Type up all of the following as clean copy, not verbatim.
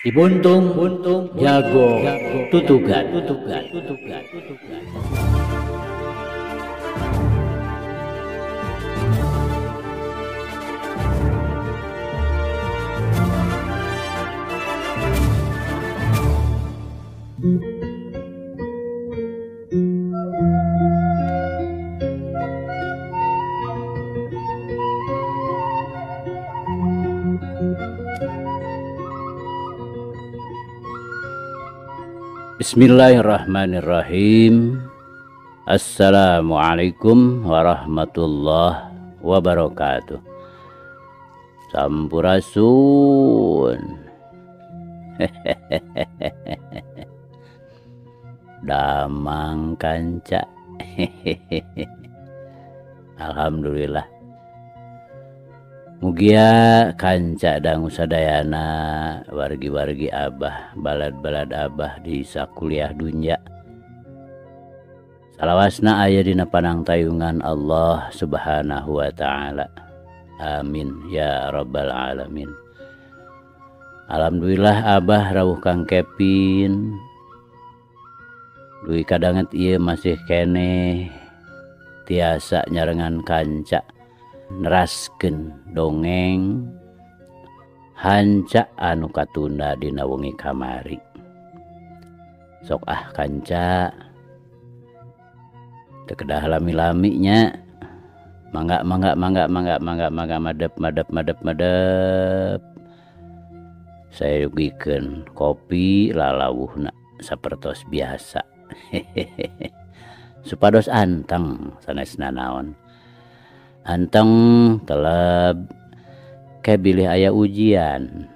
Si Buntung jago tutugan. Bismillahirrahmanirrahim. Assalamualaikum warahmatullahi wabarakatuh. Sampurasun. Damang kanca. Alhamdulillah. Mugia kanca dangu sadayana wargi-wargi abah, balad-balad abah di sakuliah dunya. Salawasna aya dina panang tayungan Allah Subhanahu wa taala. Amin ya rabbal alamin. Alhamdulillah abah rawuh Kang Kevin. Duy kadanget ieu masih kene tiasa nyarengan kanca neraskeun dongeng hanca anu katunda dina wengi kamari. Sok kanca teu kedah lami-laminya. Mangga madep. Saya yugikeun kopi lalawuhna sapertos biasa. Supados anteng sanesna naon. Anteng teleb kayak bilih aya ujian.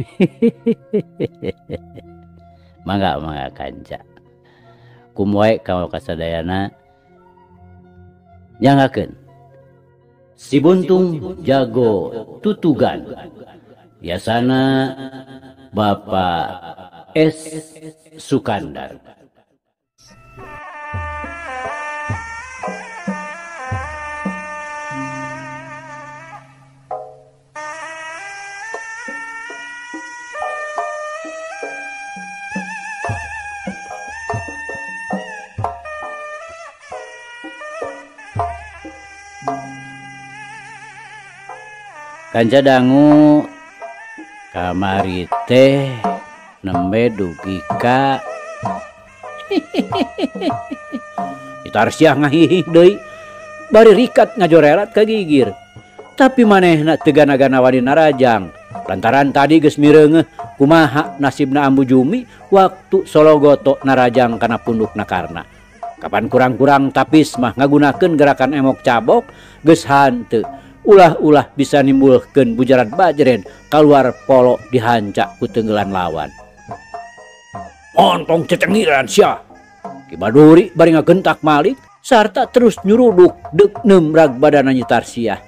mangga kanca kumwae ka kasadayana nyangakeun Si Buntung jago tutugan. Biasana Bapak S. Sukandar. Kanca dangu kamari teh nembe dugi ka Itarsiah ngahih deui bari rikat ngajorelat ka gigir. Tapi manehna teu gana-gana wani narajang lantaran tadi geus mireungeuh kumaha nasibna Ambu Jumi waktu Sologoto narajang kana punduk nakarna. Kapan kurang-kurang tapis mah ngagunakeun gerakan emok cabok geus hanteu. Ulah-ulah bisa nimbulkeun bujaran bajren kaluar polo dihancak ku tenggelan lawan. Montong cecengiran sia. Ki Baduri bari ngagentak malik sarta terus nyuruduk deuk nemrag badana Nyi Tarsiah.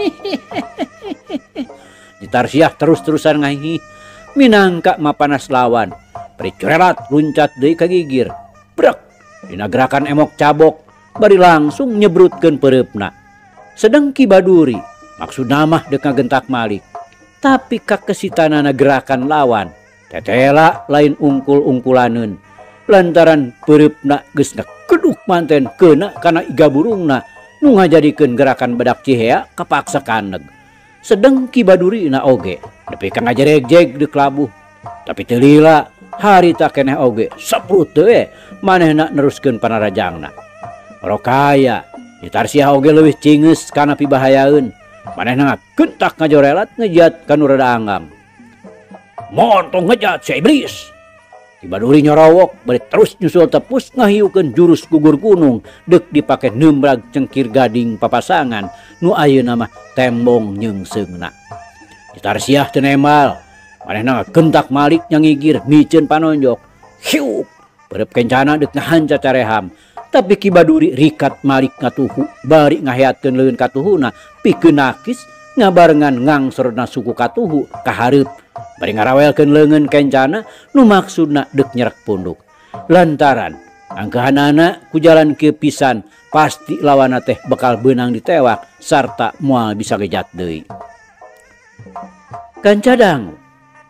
Nyi Tarsiah terus-terusan ngahih minangka mapanas lawan. Pricurelat luncat deui ka gigir. Brek dina gerakan emok cabok bari langsung nyebrutkeun pereupna. Sedang Ki Baduri maksud mah deuk ngagentak malik. Tapi kakesitanana gerakan lawan tetela lain ungkul-ungkulaneun lantaran pereupna geus keduk manten keuna kana iga burungna nu ngajadikeun gerakan badak cihea kapaksa kaneg. Sedeng Ki Baduri na oge nepi ka ngajereg-jeg deuk labuh. Tapi teu lila harita keneh oge saprut teu manehna neruskeun panarajangna. Rokaya Nyi Tarsiah oge leuwih cingeus kana pibahayaeun. Manehna ngagentak ngajorelat ngejat ka nu rada anggam. Montong ngejat si iblis. Ki Baduri nyorowok bari terus nyusul tepus ngahiukeun jurus gugur gunung deuk dipake nembrag cengkir gading papasangan nu ayeuna mah tembong nyeungseungna. Nyi Tarsiah teu nembal. Manehna ngagentak malik nyangigir miceun panonjok. Hiuk berep kencana deuk ngahanca careham. Tapi Ki Baduri rikat malik ngatuhu bari ngaheatkeun leun katuhuna pikeun nakis ngabarengan ngangsorna suku katuhu ka hareup bari ngarawelkeun leungeun kencana nu maksudna deuk nyerek punduk. Lantaran angkehanana ku jalan kieu pisan pasti lawanna teh bakal beunang ditewak sarta moal bisa gejat deui. Kan cadang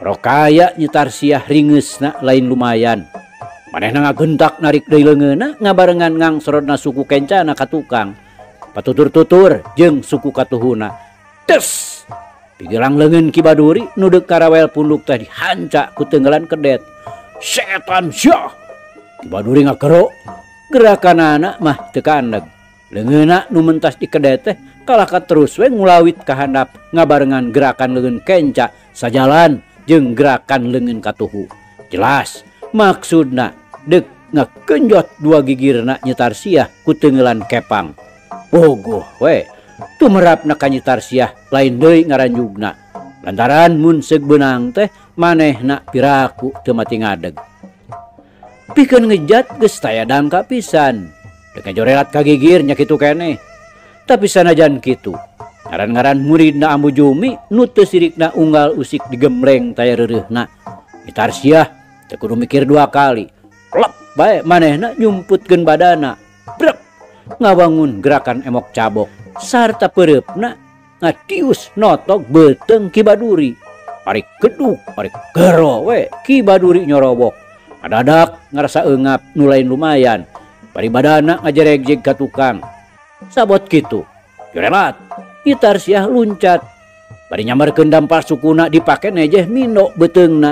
Rokaya nyetar siah ringesna lain lumayan. Manehna ngagentak narik deui leungeunna ngabarengan ngangsorotna suku kencana ka tukang. Patutur-tutur jeung suku katuhuna. Tes! Pigelang leungeun Ki Baduri nu deuk karawel punduk teh dihanca ku teunggelan kedet. Setan syah! Ki Baduri ngagero. Gerakanana mah teu kaandeg. Leungeunna nu mentas di kedet teh kalahkat terus we ngulawit ka handap ngabarengan gerakan leungeun kenca sajalan jeung gerakan leungeun katuhu. Jelas maksudna deuk ngakenjot dua gigirna nyetar siah ku teunggelan kepang. Bogoh we tumerapna ka nyetar siah lain deui ngaranjugna. Lantaran mun seug beunang teh manehna piraku teu mati ngadeg. Pikeun ngejat geus taya dangka pisan. Deuk ngajorelat ka gigir nya kitu keneh. Tapi sanajan kitu, ngaran-ngaran muridna Ambu Jumi nu teu sirikna unggal usik digembleng taya reureuhna. Nyetar siah teu kudu mikir dua kali. Lep bae manehna nyumputkeun badana. Brek ngabangun gerakan emok cabok sarta peureupna ngatius notok beuteung Ki Baduri. Parik geduk, parik gero we Ki Baduri nyorobok. Adadak ngarasa eungap nu lain lumayan. Bari badana ngajeregjeg ka tukang. Sabot kitu, jorelat nyetar siah luncat. Bari nyambarkeun dampar sukuna dipake nejeh mino beuteungna.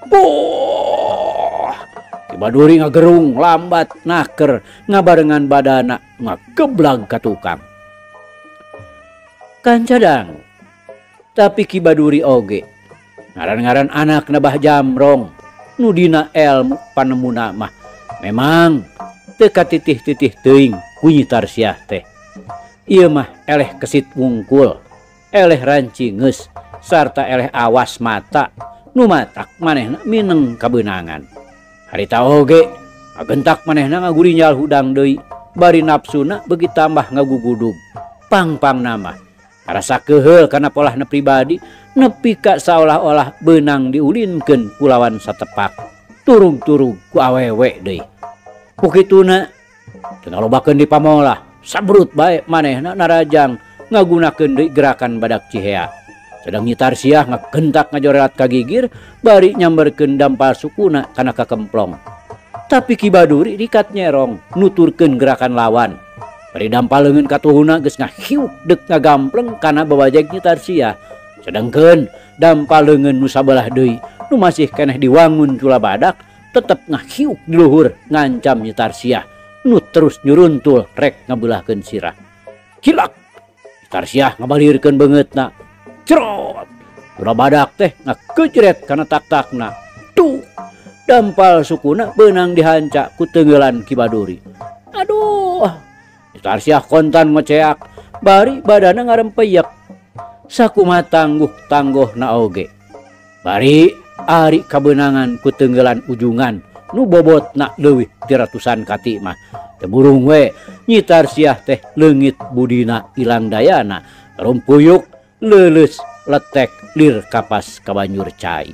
Boh! Ki Baduri ngagerung lambat naker ngabarengan badana ngageblag ka tukang. Kancadang. Tapi Ki Baduri oge ngaran-ngaran anakna Bah Jamrong nu dina elmu panemuna mah memang teu katitih-titih teuing ku nyetar siah teh. Ieu mah eleh kesit wungkul, eleh rancingeus sarta eleh awas mata nu matak manehna mineng kabeunangan. Harita oge ngagentak manehna ngagurinjal hudang deui bari nafsuna beuki tambah ngagugudug. Pang-pang nama karasa keheul kana polahna pribadi nepi ka saolah-olah beunang diulinkeun ku lawan satepak. Turug-turug ku awewe deui. Pukituna teu ngalobakeun di pamolah. Sabrut bae manehna narajang ngagunakeun deui gerakan badak cihea. Sedang nyetar siah ngagentak ngajorelat ka gigir bari nyamberkeun dampal sukuna kana kakemplong. Tapi Ki Baduri rikat nyerong nuturkeun gerakan lawan. Bari dampal leungeun katuhuna geus ngahiuk deuk ngagampleng kana babajeg nyetar siah. Sedengkeun dampal leungeun nu sabelah deui nu masih keneh diwangun cula badak tetep ngahiuk di luhur ngancam nyetar siah. Nu terus nyuruntul rek ngabeulahkeun sirah. Hilak! Nyetar siah ngabalirkeun beungeutna. Cerot! Ulah badak teh ngakejret kana tak-takna. Tuh! Dampal sukuna beunang dihanca ku teunggelan Ki Baduri. Aduh! Nyetar siah kontan ngoceak. Bari badana ngarempeyek. Sakumaha tangguh-tangguhna oge. Bari ari kabeunangan ku teunggelan ujungan. Nu bobotna leuwih ti ratusan kati mah. Teburung we nyetar siah teh leungit budina ilang dayana. Rumpuyuk leuleus letek lir kapas ka banjur cai.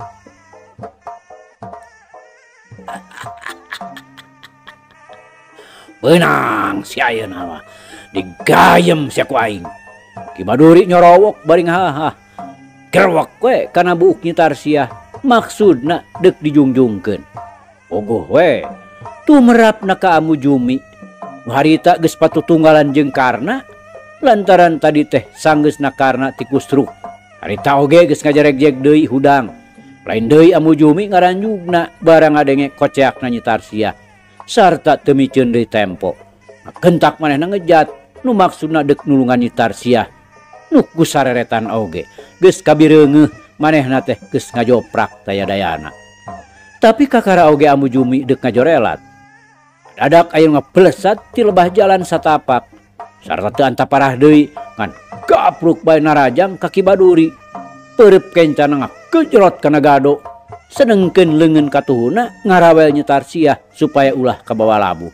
Beunang si ayeuna mah digayem sia ku aing. Ki Baduri nyorowok bari ngahah. Gerwak we kana buuk nyetar siah maksudna deuk dijungjungkeun. Ogoh we tumerapna ka Ambu Jumi nu harita geus patutunggalan jeung Karna lantaran tadi teh sanggeusna Karna ti Kusruk. Harita oge geus ngajeregjeg deui hudang. Lain deui Ambu Jumi ngaranjugna barang ngadenge koceakna nyetar siah sarta teu miceun deui tempo. Ngagentak manehna ngejat nu maksudna deuk nulungan nyetar siah. Nu ku sareretan oge geus kabireungeuh manehna teh geus ngajoprak daya dayana. Tapi kakara oge Ambu Jumi deuk ngajorelat. Dadak aya ngapelesat ti lebah jalan satapak. Sarta teu antaparah deui ngan gapruk bae narajang ka Ki Baduri. Peureub kencana ngakejrot kana gado. Sedengkeun leungeun katuhuna ngarawel nyetar siah supaya ulah kabawa labuh.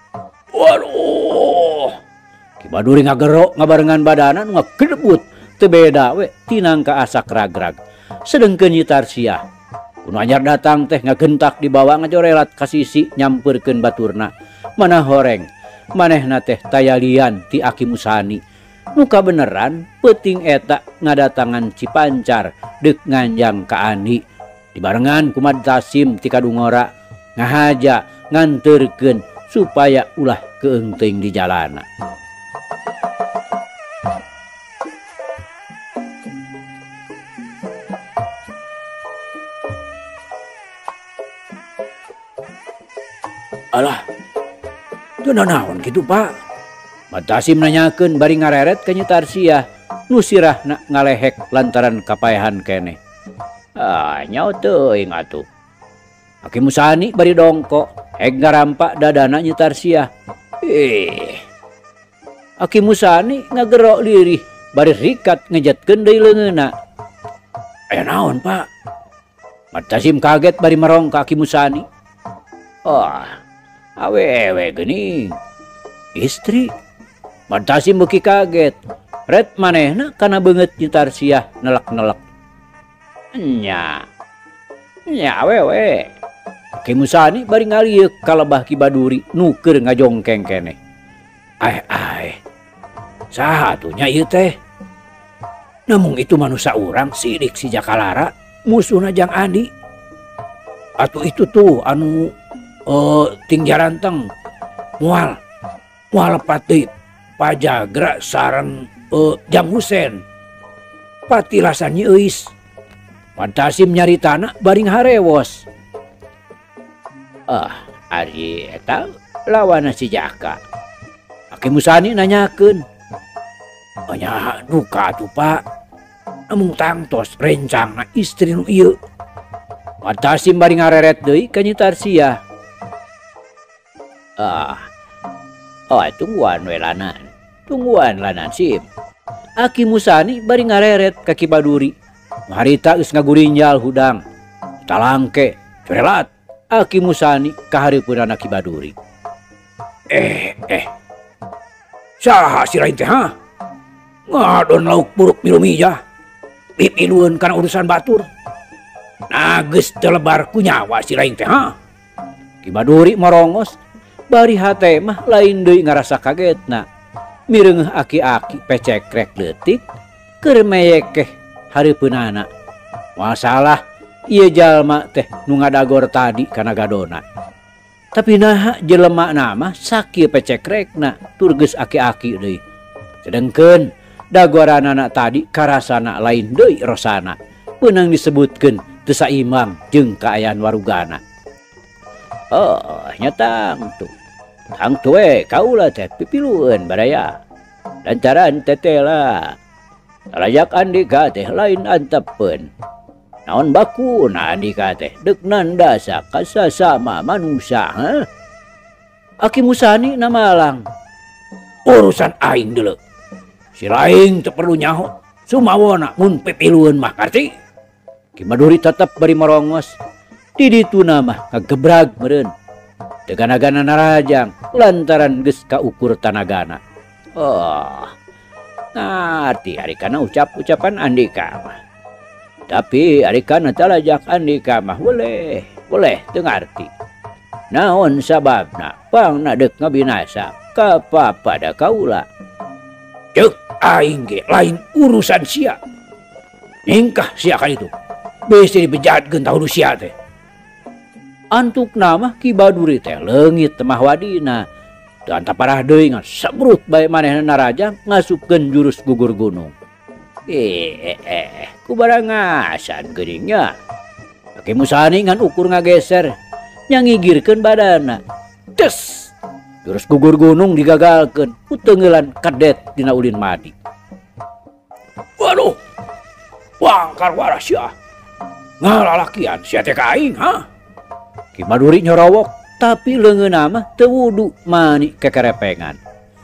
Waduh! Ki Baduri ngagero ngabarengan badana nu ngagedebut teu beda we tinangka asak ragrag. Sedengkeun nyetar siah kuno anyar datang teh ngagentak dibawa ngajorelat ka sisi nyampeurkeun baturna. Mana horeng manehna teh tayalian ti Aki Musani. Nu kabeneran peuting eta ngadatangan Cipancar deuk nganjang ka Andi. Dibarengan kumat Tasim ti kadungora ngahaja nganterkeun supaya ulah keengting di jalana. Alah, itu naon gitu pak? Matasim nanyakeun bari ngareret ka Nyi Tarsiah nu sirahna ngalehek lantaran kapaehan keneh. Nyaho teuing atuh. Aki Musani bari dongkok heg ngarampak dadana Nyi Tarsiah. Aki Musani ngagerok lirih bari rikat ngejatkeun deui leungeunna. Aya naon pak? Matasim kaget bari merong ka Aki Musani. Awewe geuning. Istri. Matasim beuki kaget. Ret manehna kana beungeut Nyi Tarsiah nelek-nelek. Nya awewe. Ki Musani bari ngalieu ka lebah Ki Baduri nu keur ngajongkeng keneh. Saha atuh nya ieu teh? Namung itu manusia urang sidik si Jakalara musuhna Jang Adi. Atuh itu tuh anu ting jaranteng mual pati Pajagra sareng Jang Husen. Pati rasanya euis. Pantasim nyaritana bari harewos. Ari eta lawana si Jaka. Aki Musani nanyakeun. Nya duka atuh pak. Namung tangtos rencangna istri nu ieu. Pantasim bari ngareret deui ka Nyi Tarsiah. Tungguan we lanan. Tungguan lanan sim. Aki Musani bari ngareret ka Ki Baduri. Harita geus ngagurinjal hudang. Talangke, corelat Aki Musani ka hareupeunana Ki Baduri. Saha si lain teh ha? Ngadon lauk buruk milu mijah. Pipilueun kana urusan batur. Nah geus teu lebar ku nyawa si lain teh ha? Ki Baduri morongos bari hate mah lain deui ngarasa kagetna. Mireungeuh aki-aki pecekrek leutik keur meyekeh hareupeunana. Masalah ieu jalma teh nu ngadagor tadi kana gadona. Tapi naha jelema mah sakieu pecekrekna tur geus aki-aki deui. Sedengkeun dagoranana tadi karasana lain deui rosana. Peunang disebutkeun teu saimbang jeung kaayaan warugana. Nyatang tuh. Tang tuwe kaula teh pipilueun badaya. Lantaran tetela. Salajak Andika teh lain antepeun. Naon bakuna Andika teh deuk nandasa ka sasama manusia ha? Aki Musani namalang. Urusan aing deuleu. Si lain teu perlu nyaho. Sumawona mun pipilueun mah karti. Ki Baduri tetep bari merongos. Di dituna mah kagebrag meureun. Tegana-gana narajang lantaran geus kaukur tanagana. Ngarti arikana ucapan Andika mah. Tapi arikana talajak Andika mah boleh teu ngarti. Naon sababna pangna deuk ngabinasa ka papada kaula. Ceuk aing ge lain urusan sia. Ningkah sia ka itu. Bisi dibejahatkeun tahu sia teh. Antuk nama Ki Baduri teh leungit temah wadina. Teu anta parah deui ngan sabrut bae manehna narajang ngasupkeun jurus gugur gunung. Kubarangasan geuninnya. Aki Musani ngan ukur ngageser nyangigirkeun badanna. Des. Jurus gugur gunung digagalkeun ku teungeulan kadet dina ulin madi. Waduh. Wangkar waras sia. Ngalalakian sia teh ka aing ha? Ki Baduri nyorowok tapi leungeunna mah teu wudu mani kekerepengan.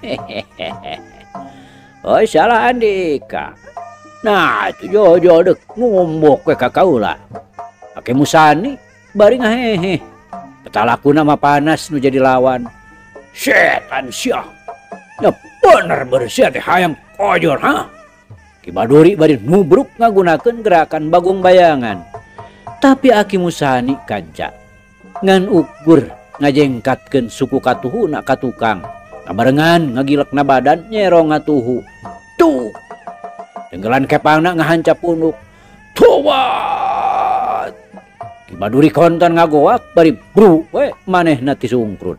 Salah Andika. Nah itu jojo deuk ngombok we ka kaula. Aki Musani bari ngahehe. Petalakuna mah panas nu jadi lawan. Setan sia. Ya bener bersih teh hayang kojor ha. Ki Baduri bari nubruk ngagunakeun gerakan bagong bayangan. Tapi Aki Musani kanca ngan ukur ngajengkatkeun suku katuhuna ka tukang. Ngabarengan ngagilekna badan nyerong ngatuhu. Tuh. Tenggelan kepangna ngahancap unuk. Tobat. Kibaduri kontan ngagoak bari bru we manehna ti sungkrut.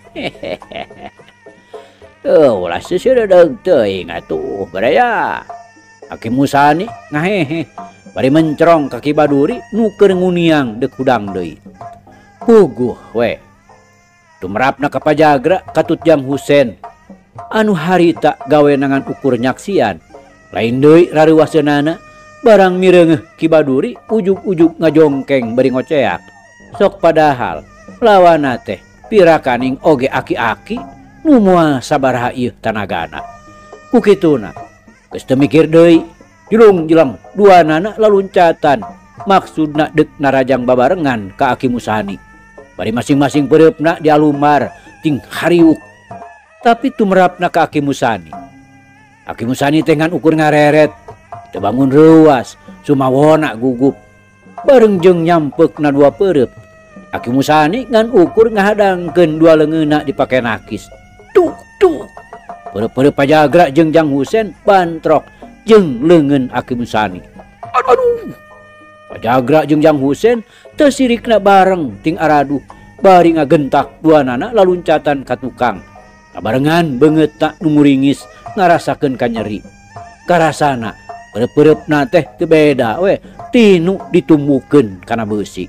Ulah seureudeg teuing atuh badaya. Aki Musani ngahehe bari mencerong ka Kibaduri nu keur nguniang deuk hudang deui. Puguh we. Tumrapna ka Pajagra katut Jang Husen anu harita gawenangan ukur nyaksian. Lain deui rareuwaseunana barang mireungeuh Kibaduri ujug-ujug ngajongkeng bari ngoceak. Sok padahal lawanna teh pirakaning oge aki-aki nu moal sabaraha ieu tanagana. Ku kituna geus teu mikir deui, julung-julang duanana laluncatan maksudna deuk narajang babarengan ka Aki Musani. Bari masing-masing peureupna dialumar ting hariuk. Tapi tumrapna ka Aki Musani. Aki Musani teh ngan ukur ngareret, teu bangun reuwas, sumawona gugup. Bareng jeung nyampeukna dua peureub, Aki Musani ngan ukur ngahadangkeun dua leungeunna dipake nakis. Tuk tuk. Peureub-peureub Pajagra jeung Jang Husen bantrok jeung leungeun Aki Musani. Aduh. Pajagra jeung Jang Husen teu sirikna bareng ting araduh bari ngagentak duanana laluncatan ka tukang. Kabarengan beungeutna nu muringis ngarasakeun ka nyeri. Karasana peureub-peureubna teh teu beda we tinu ditumbukeun kana beusi.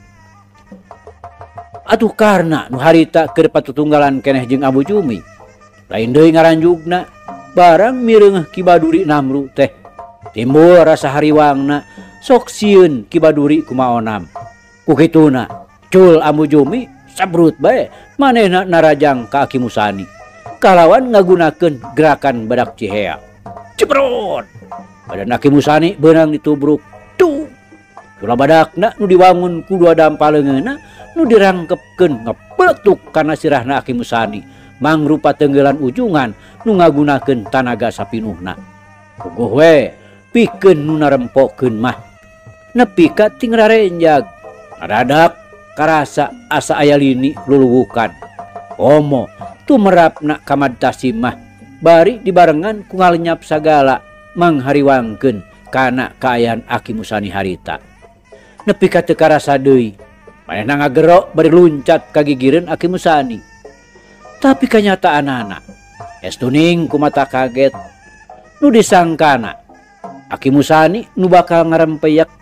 Atuh karna nu harita keur patutunggalan keneh jeung Abu Jumi. Lain deui ngaranjugna barang mireungeuh Kibaduri Namru teh timbul rasa hariwangna sok sieun Kibaduri kumaonam. Ku kituna cul Abu Jumi sabrut bae manehna narajang ka Aki Musani kalawan ngagunakeun gerakan badak cihea. Cebrot. Badan Aki Musani beunang ditubruk. Tuh. Ulah badakna nu diwangun ku dua dampaleungeunna nu dirangkepkeun ngapeletuk kana sirahna Aki Musani mangrupa tenggelan ujungan nu ngagunakeun tanaga sapinuhna. Puguh we pikeun nu narempokeun mah nepi ka ting rarenjag. Nadadak karasa asa aya lini luluwukan. Omo tumrapna ka Madtasim mah bari dibarengan ku ngalenyap sagala manghariwangkeun kana kaayaan Aki Musani harita. Nepi ka teu karasa deui manehna ngagero bari luncat ka gigireun Aki Musani. Tapi kanyataanana estuning ku mata kaget nu disangkana Aki Musani nu bakal ngarempeyak.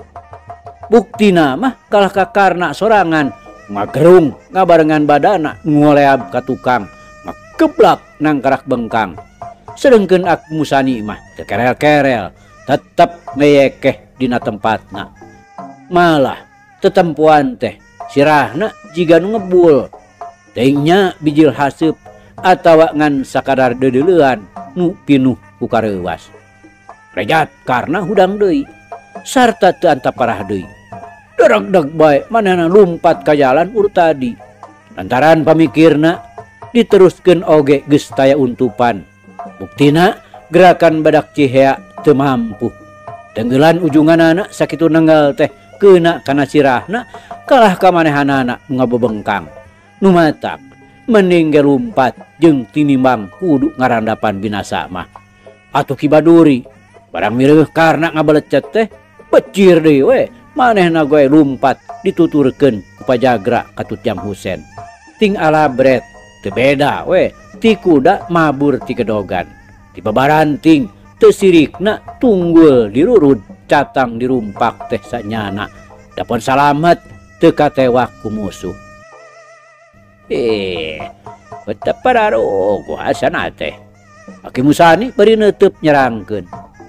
Buktina mah kalah ka karna sorangan ngagerung ngabarengan badana ngoleab ka tukang ngakeblak nang karak bengkang. Sedengkeun Aki Musani mah teu kerel-kerel tetep ngeyekeh dina tempatna. Malah tetempuan teh sirahna jiga nu ngebul teuingnya bijil haseup atawa ngan sakadar deudeulean nu pinuh ku kareuwas. Rejat karna hudang deui sarta teu anta parah deui. Dereg-deg bae manehna lumpat ka jalan urut tadi. Lantaran pamikirna diteruskeun oge geus taya untupan. Buktina gerakan badak cihea teu mampu. Tenggelan ujunganana sakitu nenggal teh keuna kana sirahna kalah ka manehanana ngabebengkang. Nu matak mending ge lumpat jeung tinimbang kudu ngarandapan binasa mah. Atuh Kibaduri barang mireungeuh karna ngabalecet teh becir deui we manehna goe lumpat dituturkeun ku Pajagra katut Jang Husen. Ting alabret teu beda we ti kuda mabur ti gedogan. Ti babaranting teu sirikna tunggul dirurud catang dirumpak teh sanyana. Dapon salamet teu katewak ku musuh. Betepararogo asana teh. Aki Musani bari neuteub nyerangkeun.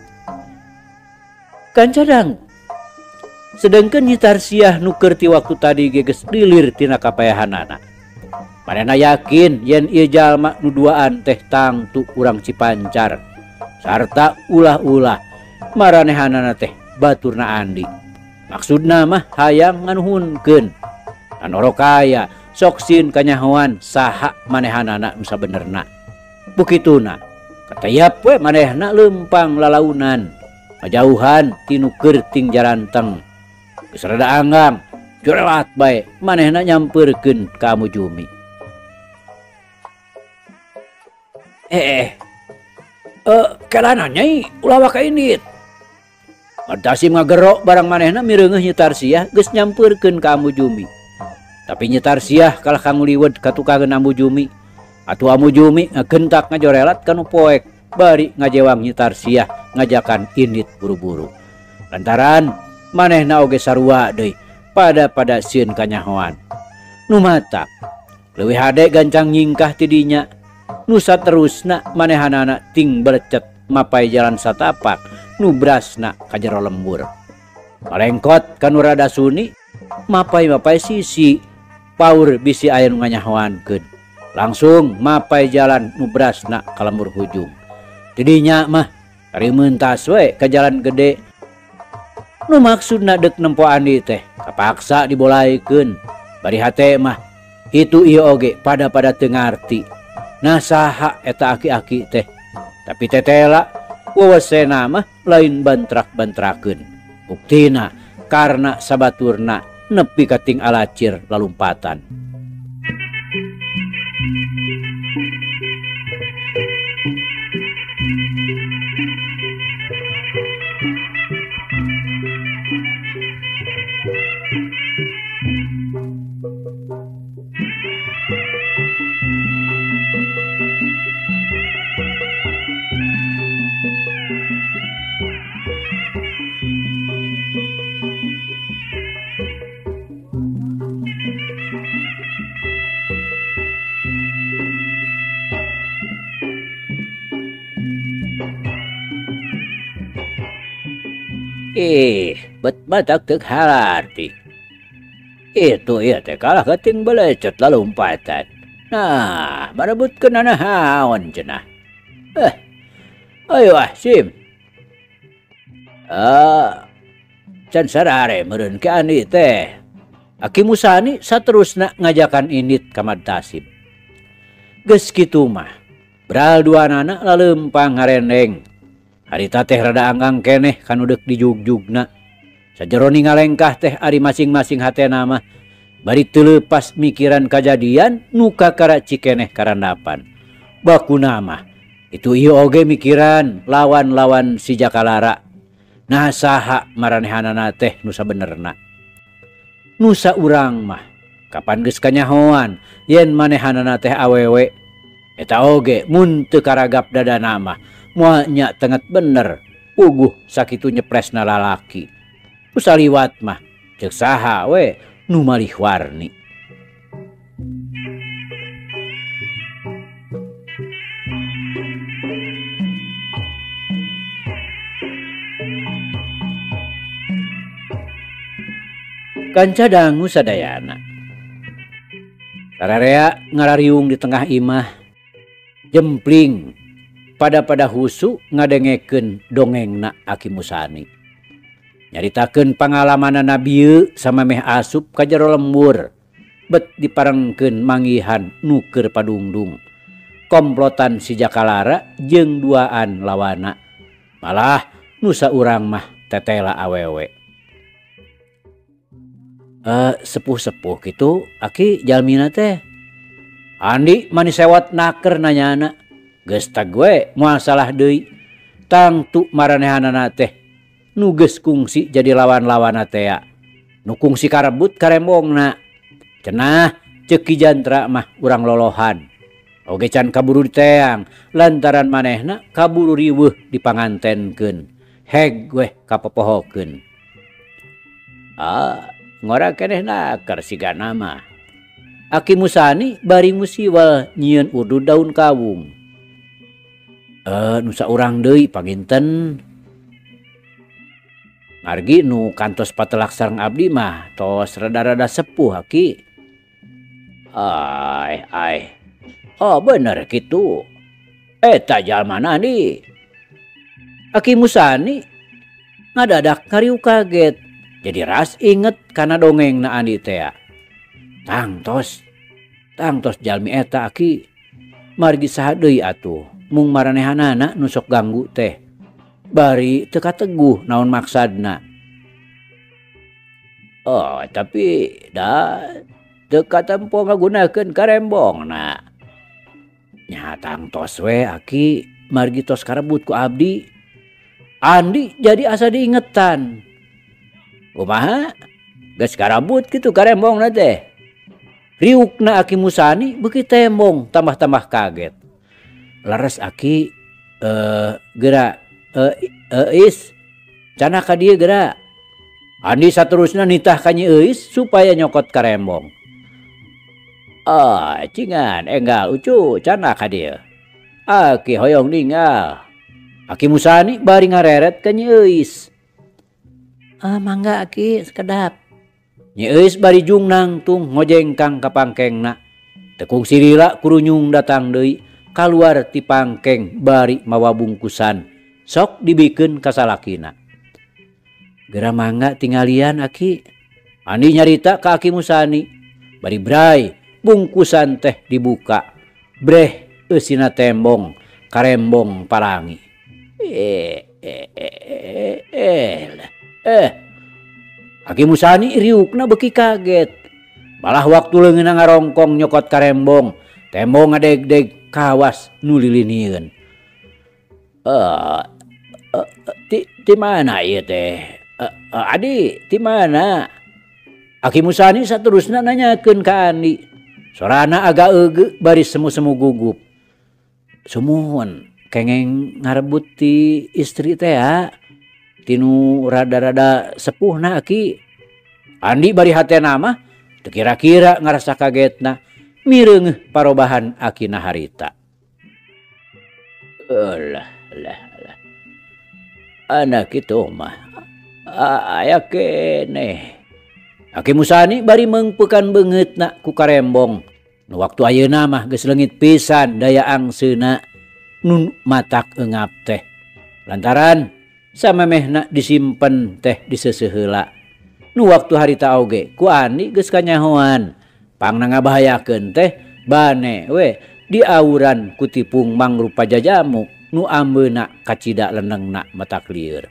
Kancadang. Sedengkeun Nyi Tarsiah nu keur ti waktu tadi ge geus lilir tina kapayahanana. Manehna yakin yen ieu jalma nu duaan teh tangtu urang Cipancar sarta ulah-ulah maranehanana teh baturna Andi. Maksudna mah hayang nganuhunkeun anoro kaya sok sieun kanyahoan saha manehanana nu sabenerna. Bukituna katayap we manehna leumpang lalaunan majauhan tinu kerting jaranteng. Geus rada anggang jurelat bae manehna nyampeurkeun ka Amu Jumi. Kelana Nyai ulah waka indit. Tasim ngagerok barang manehna mireungeuh Nyi Tarsiah geus nyampeurkeun ka Ambu Jumi. Tapi Nyi Tarsiah kalah kang liwed katukangeun Ambu Jumi. Atuh Ambu Jumi ngagentak ngajorelat kanu poek bari ngajewang Nyi Tarsiah ngajakan indit buru-buru. Lantaran manehna oge sarua deui pada sieun kanyahoan. Nu matak leuwih hade gancang nyingkah ti dinya. Nu saterusna manehanana ting berecet mapai jalan satapak nu brasna ka jero lembur. Malengkot kanu rada suni mapai sisi paur bisi aya nu nganyahoankeun. Langsung mapai jalan nu brasna ka lembur hujung. Tidinya mah ari meuntas we ka jalan gede. Nu maksudna deuk nempo andi teh kapaksa dibolaikeun. Bari hate mah itu ieu oge pada teu ngarti. Nah saha eta aki-aki teh. Tapi tetela wewesena mah lain bantrak-bantrakeun. Buktina karena sabaturna nepi ka ting alacir lalumpatan. Bet batak teu halarti. Itu ieu teh kalah kating belecet lalumpatan. Nah, barebutkeun naon cenah. Ayo Sim. Can sarare meureun ke ani teh. Aki Musani saterusna ngajakan indit ka Mad Tasim. Geus kitu mah, beral duanana laleumpang ngarendeng. Harita teh rada anggang keneh kanu deuk dijugjugna. Sajero ningalengkah teh ari masing-masing hatena mah bari teu leupas mikiran kajadian nu kakara cikeneh karandapan. Bakuna mah itu ieu oge mikiran lawan-lawan si Jakalara. Nah saha maranehanana teh nu sabenerna. Nu saurang mah kapan geus kanyahoan yen manehanana teh awewe. Eta oge mun teu karagap dadana mah moal nya tenget bener puguh sakitu nyepresna lalaki. Pusaliwat mah ceuk saha we nu malih warni. Kanca dangu sadayana. Sararea ngarariung di tengah imah. Jempling pada husu ngadengekeun dongengna Aki Musani. Nyaritakeun pangalamanana bieu sama meh asup ka jero lembur. Bet diparengkeun manggihan nu keur padungdung. Komplotan si Jakalara jeung duaan lawana. Malah nu saurang mah tetela awewe. Sepuh-sepuh kitu Aki jalmina teh. Andi mani sewot naker nanyana. Geus tag we moal salah deui. Tangtu maranehanana teh nu geus kungsi jadi lawan-lawanna teh. Nu kungsi karebut karembongna. Cenah ceuk Ki Jantra mah urang lolohan. Oge can kaburu diteang lantaran manehna kaburu riweuh dipangantenkeun. Heg weh kapopohokeun. Ngora keneh naker sigana mah. Aki Musani bari musiwal nyieun udud daun kawung. Nu saurang deui panginten. Margi nu kantos patelak sareng abdi mah tos rada-rada sepuh Aki. Oh bener kitu. Eta jalmana di. Aki Musani ngadadak kariu kaget. Jadi ras inget kana dongengna andi teh. Tangtos jalmi eta Aki margi saha deui atuh mung maranehanana nu sok ganggu teh. Bari teu kateguh naon maksadna. Tapi da teu katempo ngagunakeun karembongna. Nya tangtos we Aki margi tos karebut ku abdi. Andi jadi asa diingetan. Kumaha? Geus karabut kitu karembongna teh. Riukna Aki Musani beuki tembong tambah-tambah kaget. Laras Aki geura Eis cenah ka dieu geura. Andi saterusna nitah ka Nyi Eis supaya nyokot karembong. Cingan enggal ucu cenah ka dieu. Aki hoyong ninggal. Aki Musani bari ngareret ka Nyi Eis. Mangga Aki sekedap. Nyi Eis bari jung nangtung ngojengkang ka pangkengna. Tekung sirila kurunyung datang deui kaluar ti pangkeng bari mawa bungkusan. Sok dibikeun ka salakina. Geura mangga tinggalian Aki. Andi nyarita ka Aki Musani. Bari bray bungkusan teh dibuka. Breh eusina tembong karembong parangi. Aki Musani riukna beuki kaget. Malah waktu leungeunna ngarongkong nyokot karembong, tembong ngadeg-deg kawas nu lilinieun. Ti mana ieu teh? Adi, ti mana? Aki Musani saterusna nanyakeun ka Andi. Sorana agak eugeu bari semu-semu gugup. Sumuhun, kengeng ngarebut ti istri teh ya. Tinu rada-rada sepuhna Aki. Andi bari hatena mah teu kira-kira ngarasa kagetna mireungeuh parobahan Akina harita. Lah. Anak kitu mah aya keneh. Aki Musani bari meungpeukan beungeutna ku karembong. Nu waktu ayeuna mah geus leungit pisan daya angseuna nun matak eungap teh. Lantaran samemehna disimpen teh di seuseuh heula. Nu waktu harita oge ku Andi geus kanyahoan. Pangna ngabahayakeun teh bane we diawuran ku tipung mangrupa jajamu nu ambeuna kacida lenengna matak lieur.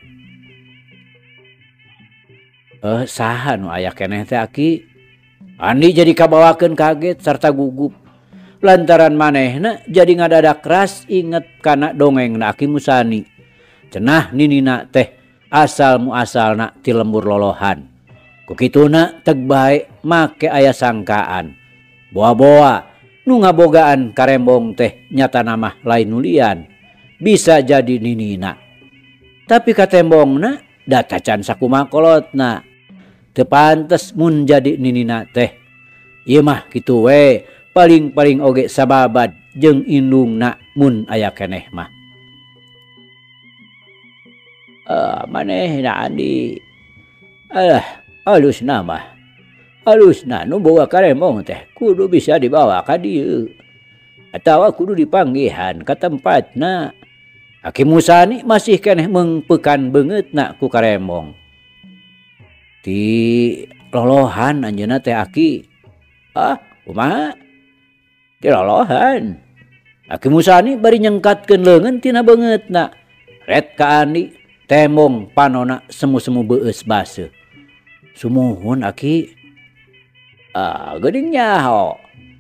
Saha nu aya keneh teh Aki? Andi jadi kabawakeun kaget sarta gugup. Lantaran manehna jadi ngadadak ras inget kana dongengna Aki Musani. Cenah ninina teh asal muasalna ti lembur lolohan. Kukituna teg bae make aya sangkaan. Boa-boa nu ngabogaan karembong teh nyatana mah lain nulian. Bisa jadi ninina. Tapi katembongna da tacan sakumakolotna. Teu pantes mun jadi ninina teh. Ieu mah kitu we paling-paling oge sababad jeung indungna mun aya keneh mah. Manehna Andi. Halusna mah. Halusna nu boga karembong teh kudu bisa dibawa ka dieu. Atawa kudu dipanggihan ka tempatna. Aki Musani masih keneh meungpeukan beungeutna ku karembong. Ti lolohan anjeunna teh Aki. Kumaha? Ti lolohan. Aki Musani bari nyengkatkeun leungeun tina beungeutna. Ret ka Andi. Tembong panona semu-semu beueus baseuh. Sumuhun Aki. Geuning nyaho.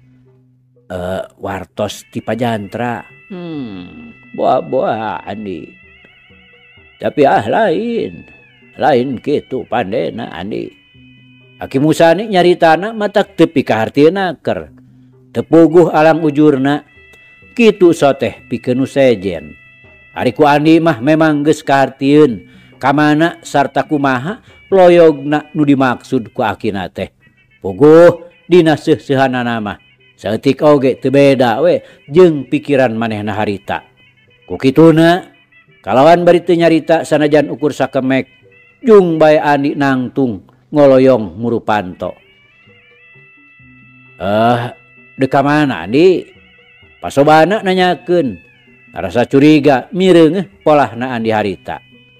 Wartos ti Pajantra. Boa-boa Andi. Tapi lain kitu pandena Andi. Aki Musani nyaritana matak teu pikahartieunnaker. Teu puguh alang ujurna. Kitu soteh pikeun nu sejen. Ari ku Andi mah memang geus kahartieun kamana sarta kumaha loyogna nu dimaksud ku Akina teh. Puguh dina seuh-seuhanana mah saeutik oge teu beda we jeung pikiran manehna harita. Ku kituna kalawan bari teu nyarita sanajan ukur sakemek jung bae Andi nangtung ngoloyong murupanto. Deka mana Andi? Pasobana nanyakeun. Rasa curiga mireungeuh polahna Andi harita.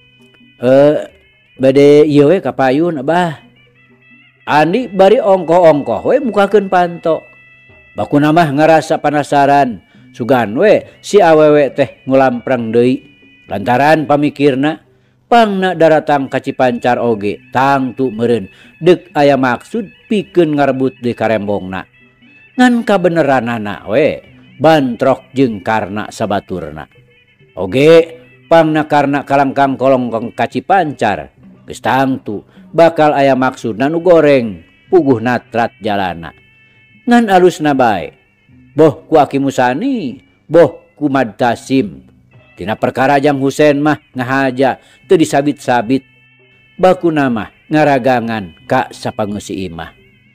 Bade ieu we kapayun Abah. Andi bari ongkoh-ongkoh we mukakeun panto. Bakuna mah ngarasa penasaran sugan we si awewe teh ngulamprang deui. Lantaran pamikirna pangna daratang ka Cipancar oge tangtu meureun deuk aya maksud pikeun ngarebut deui karembongna. Ngan kabeneranana we bantrok jeung karna sabaturna. Oge pangna karena kalangkang kolong kaci pancar geus tangtu bakal aya maksudna nu goreng puguh natrat jalana ngan alusna bae boh ku Aki Musani boh ku Mad Tasim tina perkara Jang Husen mah ngahaja teu disabit-sabit bakuna mah ngaragangan ka sapangusi imah.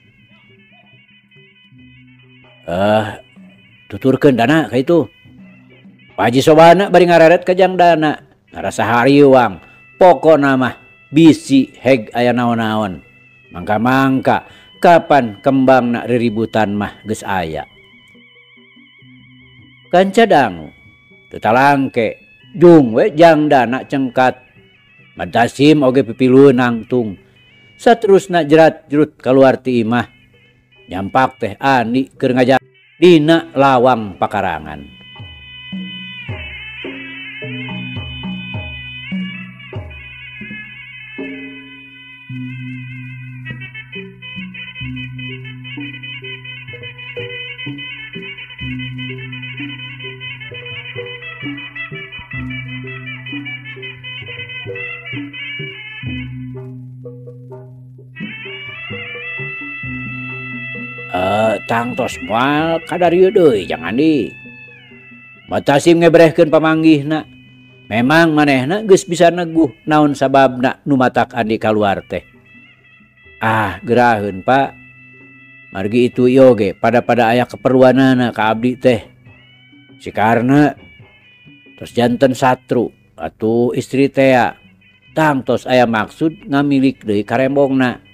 Tuturkeun dana ka itu. Pak Haji Sobana bari ngareret ka Jang Dana ngarasa hariwang pokona mah bisi heg aya naon-naon. Mangka-mangka kapan kembangna riributan mah geus aya. Kanca dangu teu talangke jung we Jang Dana cengkat Mad Tasim oge pipilueun nangtung saterusna jerat-jerut kaluar ti imah nyampak teh Andi keur ngajak dina lawang pakarangan. Tangtos moal kadarieu deui Jang Andi. Mad Tasim ngebrehkeun pamanggihna. Memang manehna geus bisa neguh naon sababna nu matak Andi kaluar teh. Geraheun Pak. Margi itu ieu ge pada aya keperluanana ka abdi teh. Sikarna tos janten satru atuh istri tea tangtos aya maksud ngamilik deui karembongna.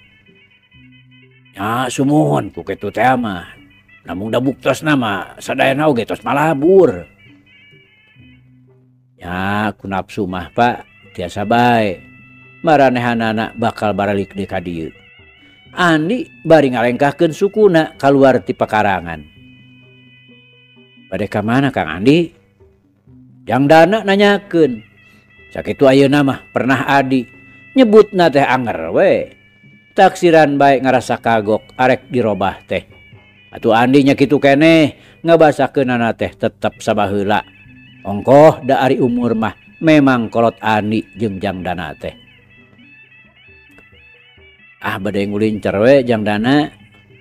Ya sumuhun ku kitu teh mah. Namun da buktosna mah sadayana oge tos malabur. Ya ku nafsu mah Pak tiasa bae. Maranehanana bakal baralik deui ka dieu. Andi bari ngalengkahkeun sukuna kaluar ti pakarangan. Bade ka mana Kang Andi? Jang Dana nanyakeun. Sakitu ayeuna mah pernah Adi nyebutna teh anger we. Taksiran baik ngarasa kagok arek dirobah teh. Atuh Andi nya kitu keneh ngabasakeunana teh tetep sabaheula. Ongkoh da ari umur mah memang kolot Andi jeung Jang Dana teh. Bade ngulincer we Jang Dana.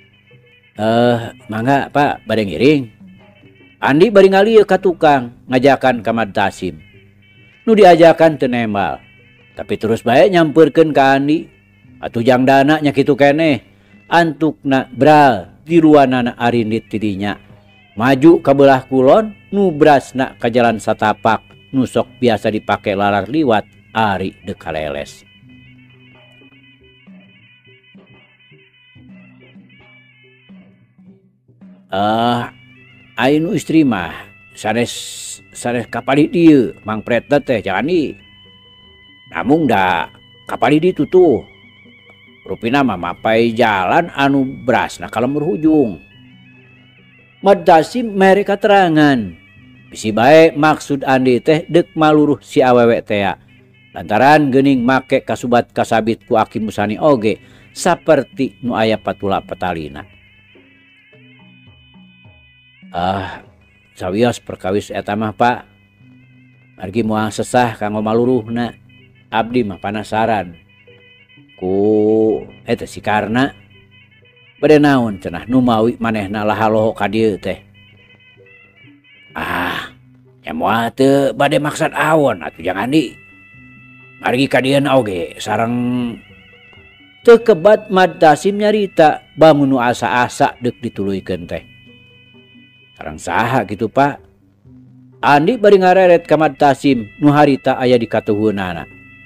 Mangga Pak bade ngiring. Andi bari ngalieu ka tukang ngajakan ka Mad Tasim. Nu diajakan teu nembal. Tapi terus bae nyampeurkeun ka Andi. Atuh Jang Dana nya kitu keneh antukna bral tiluanana arindit tidinya maju ka belah kulon nu brasna ka jalan satapak nu sok biasa dipake lalar liwat ari dekaleles. Ainu istri mah sanes kapali dieu Mang Pretna teh Jang Andi. Namung da kapali ditu tuh rupina mah mapai jalan anu brasna ka lembur hujung. Mad Tasim mere katerangan bisi bae maksud Andi teh deuk maluruh si awewe tea lantaran geuning make kasubat kasabit ku Aki Musani oge saperti nu aya patula petalina. Sawios perkawis eta mah Pak margi moal sesah kanggo maluruhna abdi mah panasaran ku eta si Karna bade naon cenah nu mawi manehna lahaloho ka dieu teh. Nya moal teu bade maksad awon atuh Jang Andi. Margi ka dieuna oge sareng teu kebat Mad Tasim nyarita bangun nu asa-asa deuk dituluykeun teh. Sareng saha kitu Pak? Andi bari ngareret ka Mad Tasim nu harita aya di katuhunana.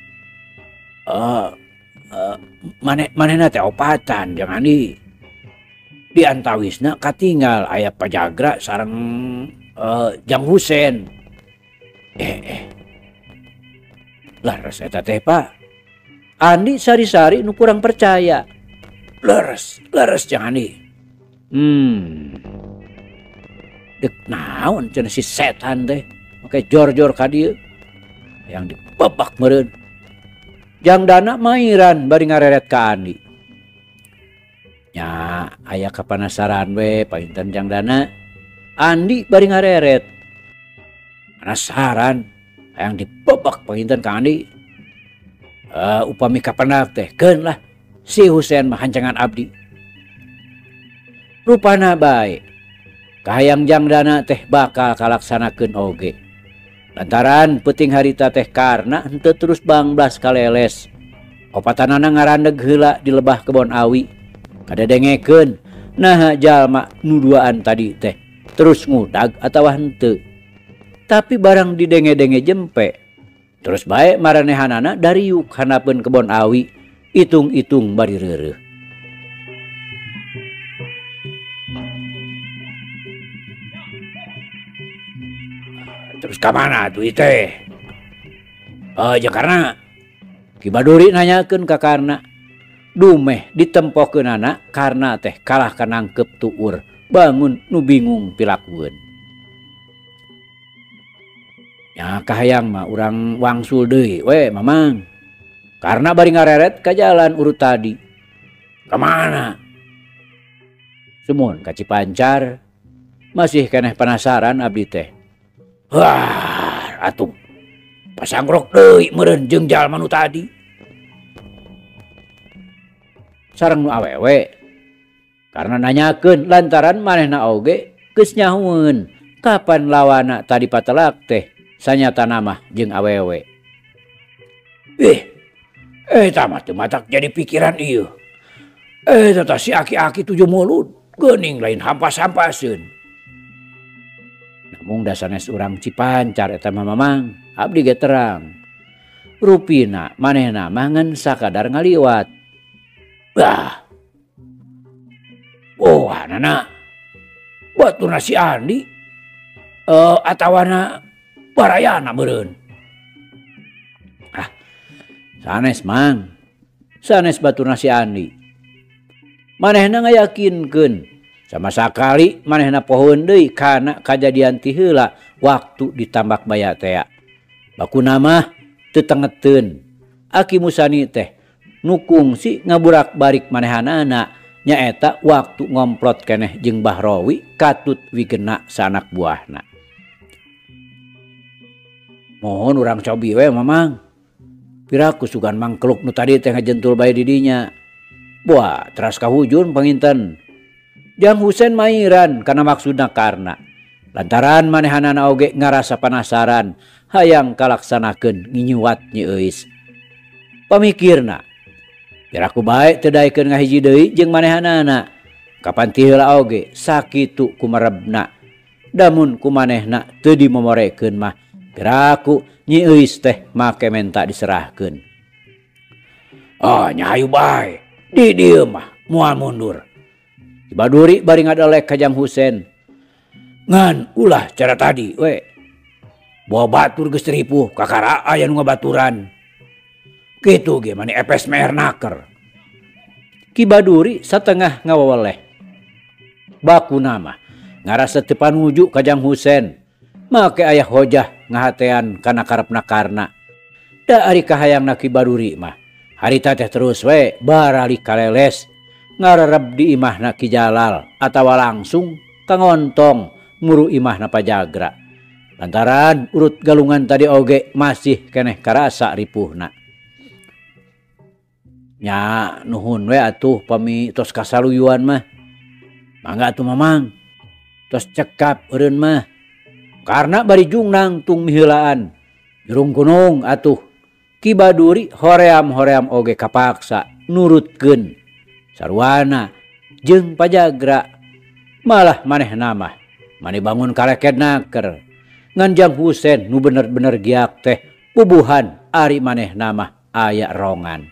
Manehna teh opatan Jang Andi. Di antawisna katinggal aya Pajagra sareng Jang Husen. Leres eta teh Pak. Andi sari-sari nu kurang percaya. Leres Jang Andi. Dek naon cenah si setan teh make jor-jor ka dieu. Yang dibebak meureun. Jang Dana mairan bari ngareret ka Andi. Nya aya kapanasaran we painten Jang Dana. Andi bari ngareret. Penasaran hayang dibebek panginten Kang Andi. Upami kapendak teh keun lah si Husein mah hancangan abdi. Rupana bae kahayang jangdana teh bakal kalaksanakeun oge. Lantaran peuting harita teh karna henteu terus banglas kaleles. Opatanana ngarandeg heula di lebah kebon awi. Kadedengekeun naha jalma nu duaan tadi teh terus ngudag atawa henteu. Tapi barang didenge-denge jempe terus bae maranehanana dariuk hanapeun kebon awi, itung-itung bari reureuh. Terus kamana tuh teh? Karena Ki Baduri nanyakeun ka Karna. Dumeh ditempokeunana karena teh kalah kanangkep tuur bangun nu bingung pilakueun. Ya kahayang mah urang wangsul deui we Mamang. Karena bari ngareret ka jalan urut tadi. Kemana? Sumun ka Cipancar. Masih keneh penasaran abdi teh. Wah, atuh pasangrok deui meureun jeung jalma nu tadi. Sareng nu awewe. Karena nanyakeun lantaran manehna oge geus nyahoeun kapan lawana tadi patelak teh sanyata mah jeung awewe. Eta mah teu matak jadi pikiran ieu. Eta si aki-aki 7 mulut geuning lain hampas-hampaseun. Namung da sanes urang Cipancar eta mah Mamang, abdi ge terang. Rupina manehna mah ngan sakadar ngaliwat. Nana baturna si Andi atawana barayana meureun. Sanes Mang, sanes baturna si Andi. Manehna ngayakinkeun sama sakali manehna pohoeun deui kana kajadian ti heula waktu ditambak baya tea. Bakuna mah teu tengeteun. Aki Musani teh nukung si ngaburak-barik manehanana nyaeta waktu ngomplot keneh jeung Bahrowi katut wigena sanak buahna. Mohon urang cobi we Mamang. Piraku sugan mangkeluk nu tadi teh ngajentul bae di dinya. Buah teras kahujun panginten. Jang Husein mairan kana maksudna Karna. Lantaran manehanana oge ngarasa penasaran hayang kalaksanakeun nginyuat Nyi Euis. Pamikirna piraku bae teu daekeun ngahiji deui jeung manehanana. Kapan ti heula oge sakitu kumarebna. Damun kumanehna teu dimomorekeun mah piraku Nyi Euis teh make menta diserahkeun. Nyahayu bae. Di dieu mah moal mundur. Ki Baduri bari ngadelek ka Jang Husein. Ngan ulah cara tadi we. Bawa batur geus ripuh kakara aya nu ngabaturan. Kitu ge mani epes meer naker. Ki Baduri satengah ngawaweleh. Bakuna mah ngarasa teu panuju ka Jang Husein. Make aya hojah ngahatean kana karepna Karna. Da ari kahayangna Ki Baduri mah harita teh terus we barali kaleles ngarereb di imahna Ki Jalal atawa langsung kangontong muru imahna Pajagra. Lantaran urut galungan tadi oge masih keneh karasa ripuhna. Nya nuhun we atuh pami tos kasaluyuan mah. Mangga atuh Mamang. Tos cekap eureun mah. Karena bari jungnang tung miheulaan. Jurung gunung atuh. Ki Baduri hoream-hoream oge kapaksa nurutkeun sarwana jeung Pajagra. Malah manehna mah mani bangun kaleket naker. Ngan Jang Husein nu bener-bener giak teh pubuhan ari manehna mah aya rongan.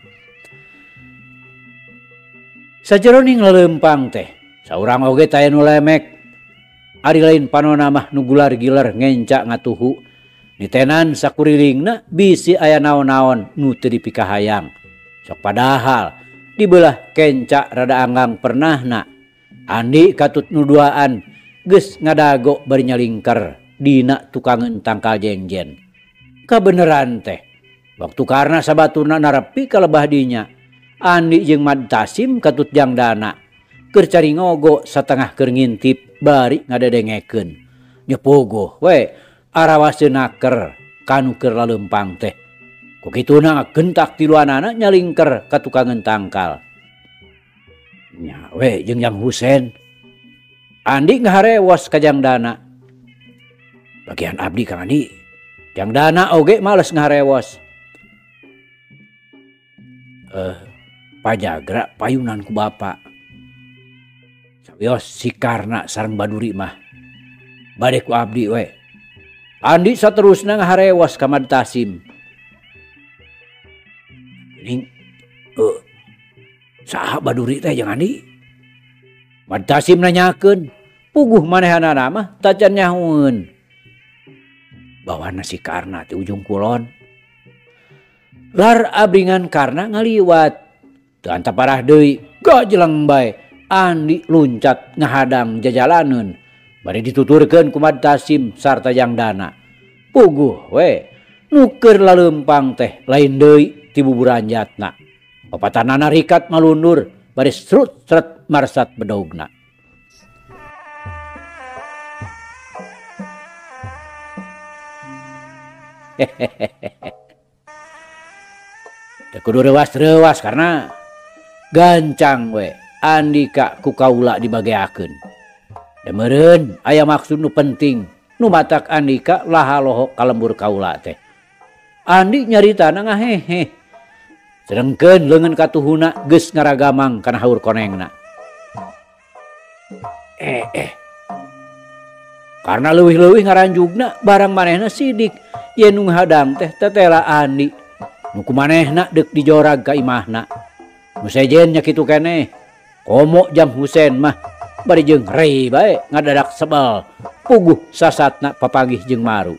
Sajeroning lelempang teh saurang oge taya nu lemek. Ari lain panonna mah nu gular-giler ngenca ngatuhu. Nitenan sakurilingna bisi aya naon-naon nu teu dipikahayang. Sok padahal dibelah kenca rada anggang pernahna. Andi katut nu duaan geus ngadago bari nyalingker dina tukangeun tangkal jengjen. Kabeneran teh waktu karena sabatuna narepi ka lebah dinya. Andi jeung Mad Tasim katut jangdana keur cari ngogo satengah keur ngintip bari ngadedengekeun. Nyepogoh we arawaseun naker kanu keur laleumpang teh. Kukituna gentak tiluanana nyalingker ka tukangan tangkal. Nya we jeung Jang Husen. Andi ngaharewas ka Jang Dana. Bagian abdi Kang Andi. Jang Dana oge males ngaharewas. Pajagra payunan ku bapa. Sawios si Karna sareng Baduri mah. Bade ku abdi we. Andi saterusna ngaharewas ka Mad Tasim. Ning saha Baduri teh Jang Andi? Mad Tasim nanyakeun, puguh manehanana mah tacan nyahoeun. Bawana si Karna ti ujung kulon. Lar abringan Karna ngaliwat. Teu anta parah deui, gajelang bae Andi luncat ngahadang jajalaneun. Bari dituturkeun ku Mad Tasim sarta Jang Dana. Puguh we, nu keur laleumpang teh lain deui ti buburanjatna. Papatanana rikat malundur, bari srut-sret marsat bedogna. Teu kudu reuwas-reuwas karena gancang we Andika ku kaula dibageakeun. Da meureun aya maksud nu penting nu matak Andika lahaloho ka lembur kaula teh. Andi nyaritana ngahehe. Sedengkeun leungeun katuhuna geus ngaragamang kana haur konengna. Karena leuwih-leuwih ngaranjugna barang manehna sidik yen nu hadang teh tetela Andi. Nu kumanehna deuk dijorag ka imahna. Nu sejen nya kitu keneh. Komo Jang Husen mah bari jeung rei bae ngadadak sebel. Puguh sasatna papanggih jeung maru.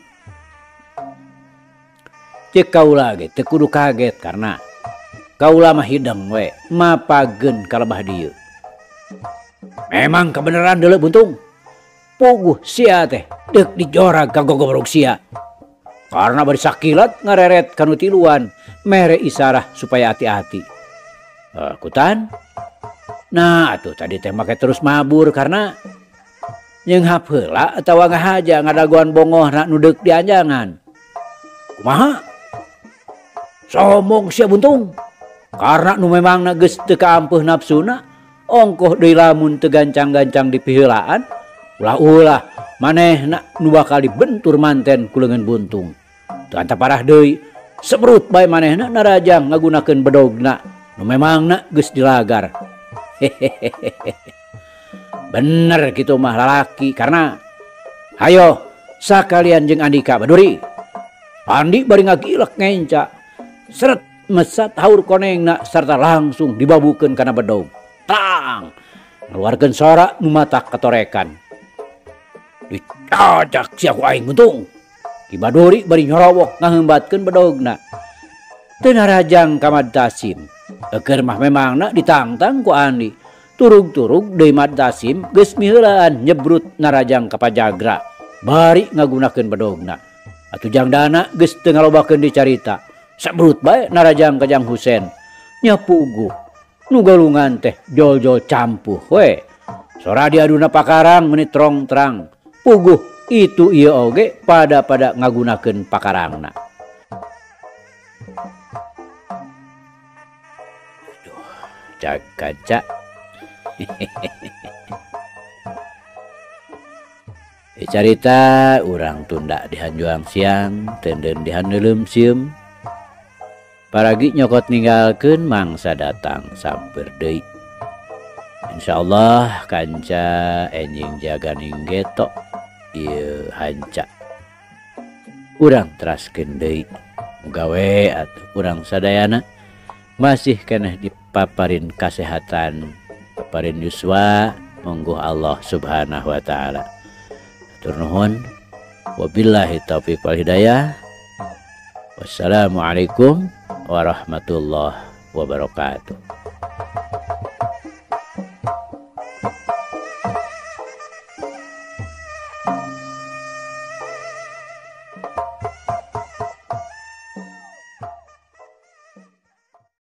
Cek kaula ge teu kudu kaget karena kaula mah hideng we mapageun kalebah dieu. Memang kebenaran deuleu Buntung. Puguh sia teh deuk dijorag ka gogobrok sia. Karena bari sakilat ngareret kanu tiluan mere isarah supaya hati-hati. Kutan. Nah atuh tadi teh make terus mabur karena nyeunghap heula atawa ngahaja ngadagoan bongohna nu deuk dianjangan. Kumaha? Somong sia Buntung. Karena nu memangna geus teu kaampeuh nafsuna, ongkoh deui lamun teu gancang-gancang dipiheulaan, ulah-ulah manehna nu bakal dibentur manten ku leungeun Buntung. Teu anta parah deui, sebrut bae manehna narajang ngagunakeun bedogna nu memangna geus dilagar. Bener gitu mah lalaki karena hayo sakalian jeung Andika Baduri. Andi bari ngagilek ngenca. Seret mesat haur konengna sarta langsung dibabukeun kana bedog. Tang! Ngaluarkeun sora nu matak katorekan. Dicacak sia ku aing Buntung. Ki Baduri bari nyorowoh ngaheumbatkeun bedogna. Teu narajang ka Mad Tasim. Eukeur mah memangna ditangtang ku Andi. Turug-turug deui Mad Tasim geus miheulaan nyebrut narajang ka Pajagra. Bari ngagunakeun bedogna. Atuh Jang Dana geus teu ngalobakeun dicarita. Sabrut bae narajang ka Jang Husen. Nya puguh. Nu galungan teh jol-jol campuh we. Sora diaduna pakarang menit terang. Puguh itu ieu oge pada ngagunakeun pakarangna. Cak-cak. Carita urang tunda di hanjuang siang tenden di handeuleum sieum. Paragi nyokot ninggalkeun mangsa datang samper deui. Insyaallah kanca enjing jaganing geto ieu hanca. Urang teraskeun deui gawe atuh urang sadayana masih keneh dipaparin kasehatan, paparin yuswa monggo Allah Subhanahu wa taala. Hatur nuhun. Wabillahi taufiq wal hidayah. Wassalamualaikum warahmatullahi wabarakatuh.